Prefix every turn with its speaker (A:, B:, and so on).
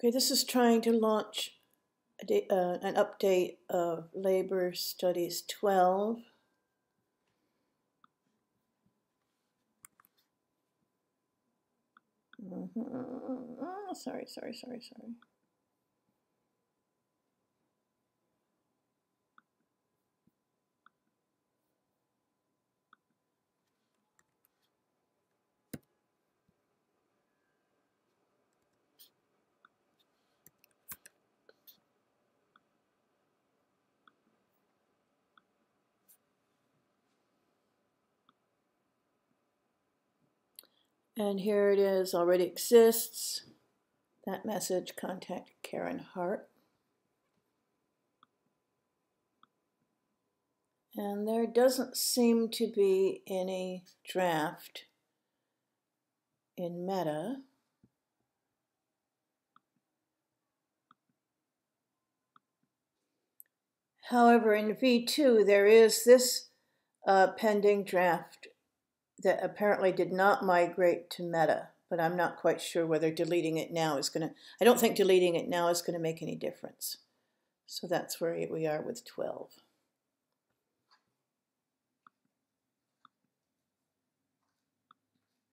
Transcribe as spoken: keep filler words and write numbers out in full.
A: Okay, this is trying to launch a day, uh, an update of Labor Studies twelve. Mm-hmm. Oh, sorry, sorry, sorry, sorry. And here it is, already exists. That message, contact Karen Hart. And there doesn't seem to be any draft in Meta. However, in V two, there is this uh, pending draft that apparently did not migrate to Meta, but I'm not quite sure whether deleting it now is going to, I don't think deleting it now is going to make any difference. So that's where we are with twelve.